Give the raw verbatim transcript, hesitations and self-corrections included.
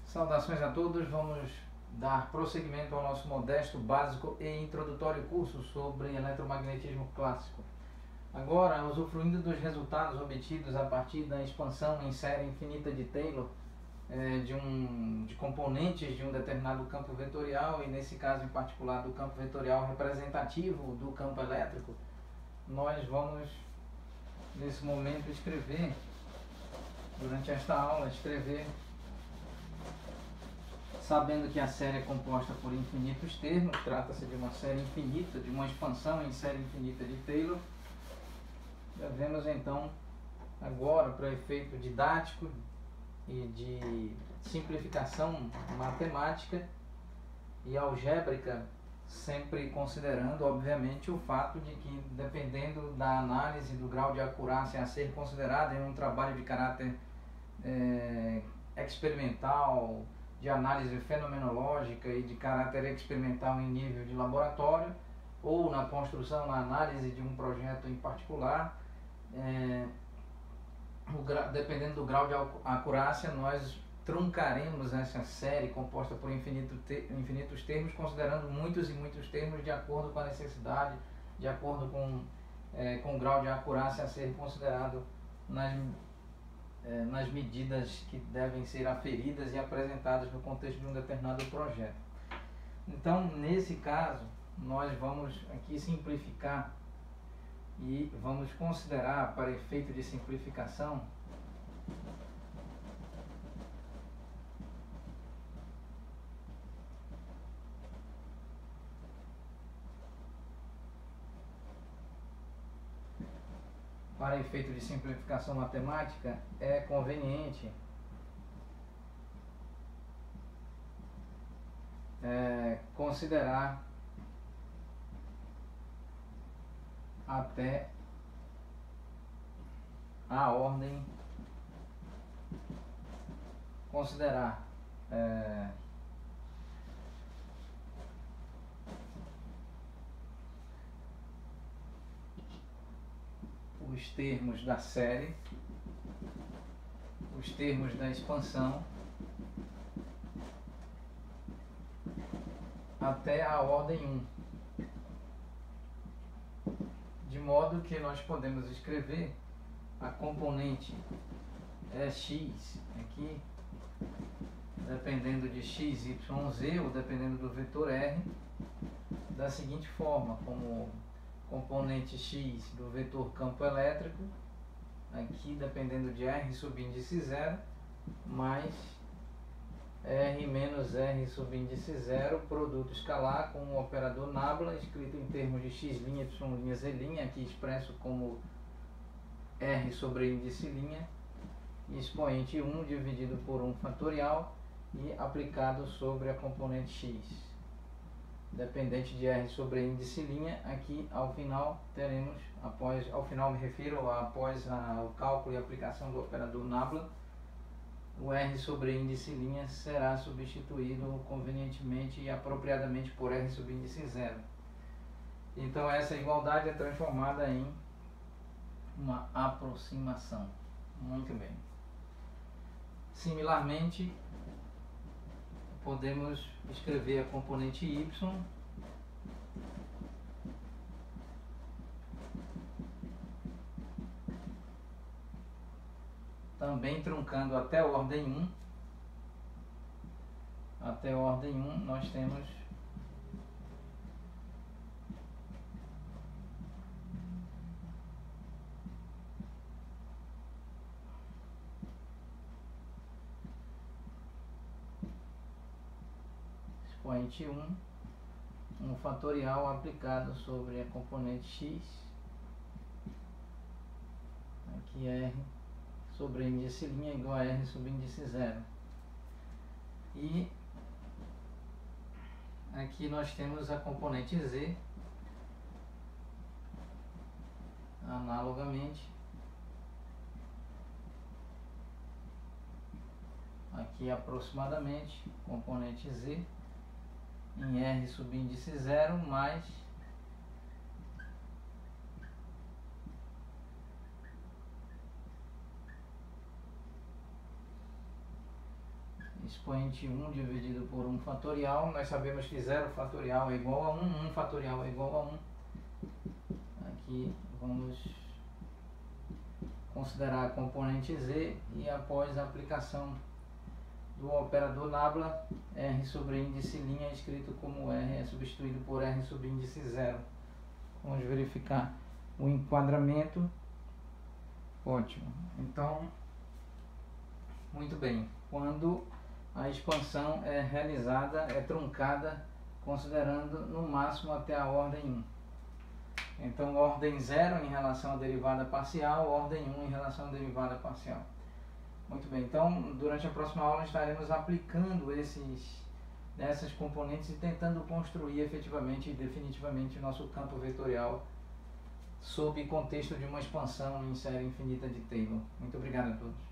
Saudações a todos, vamos dar prosseguimento ao nosso modesto, básico e introdutório curso sobre eletromagnetismo clássico. Agora, usufruindo dos resultados obtidos a partir da expansão em série infinita de Taylor, é, de, um, de componentes de um determinado campo vetorial, e nesse caso em particular do campo vetorial representativo do campo elétrico, nós vamos, nesse momento, escrever, durante esta aula, escrever sabendo que a série é composta por infinitos termos, trata-se de uma série infinita, de uma expansão em série infinita de Taylor. Devemos então, agora, para efeito didático e de simplificação matemática e algébrica, sempre considerando, obviamente, o fato de que, dependendo da análise do grau de acurácia a ser considerado em um trabalho de caráter é, experimental, de análise fenomenológica e de caráter experimental em nível de laboratório, ou na construção, na análise de um projeto em particular, é, o gra, dependendo do grau de acurácia, nós truncaremos essa série composta por infinito te, infinitos termos, considerando muitos e muitos termos de acordo com a necessidade, de acordo com, é, com o grau de acurácia a ser considerado nas nas medidas que devem ser aferidas e apresentadas no contexto de um determinado projeto. Então, nesse caso, nós vamos aqui simplificar e vamos considerar, para efeito de simplificação, para efeito de simplificação matemática, é conveniente é, considerar até a ordem, considerar é, os termos da série, os termos da expansão, até a ordem um, de modo que nós podemos escrever a componente é x aqui, dependendo de x, y, z, ou dependendo do vetor r, da seguinte forma, como componente x do vetor campo elétrico, aqui dependendo de r subíndice zero, mais r menos r subíndice zero, produto escalar com o operador nabla, escrito em termos de x', y', z', aqui expresso como r sobre índice linha, e expoente um dividido por um fatorial e aplicado sobre a componente x. Dependente de r sobre índice linha, aqui ao final teremos, após, ao final me refiro a, após a, o cálculo e aplicação do operador nabla, o r sobre índice linha será substituído convenientemente e apropriadamente por r subíndice zero. Então essa igualdade é transformada em uma aproximação. Muito bem. Similarmente, podemos escrever a componente y também truncando até a ordem um. Até a ordem um nós temos expoente um, um fatorial aplicado sobre a componente x, aqui r sobre índice linha igual a r subíndice zero. E aqui nós temos a componente z, analogamente, aqui aproximadamente, componente z, em r subíndice zero mais expoente um dividido por um fatorial. Nós sabemos que zero fatorial é igual a um, um fatorial é igual a um. Aqui vamos considerar a componente z e após a aplicação do operador nabla, R sobre índice linha escrito como R é substituído por R sobre índice zero. Vamos verificar o enquadramento. Ótimo. Então, muito bem. Quando a expansão é realizada, é truncada, considerando no máximo até a ordem um. Então, ordem zero em relação à derivada parcial, ordem um em relação à derivada parcial. Muito bem. Então, durante a próxima aula estaremos aplicando esses, essas componentes e tentando construir efetivamente e definitivamente o nosso campo vetorial sob contexto de uma expansão em série infinita de Taylor. Muito obrigado a todos.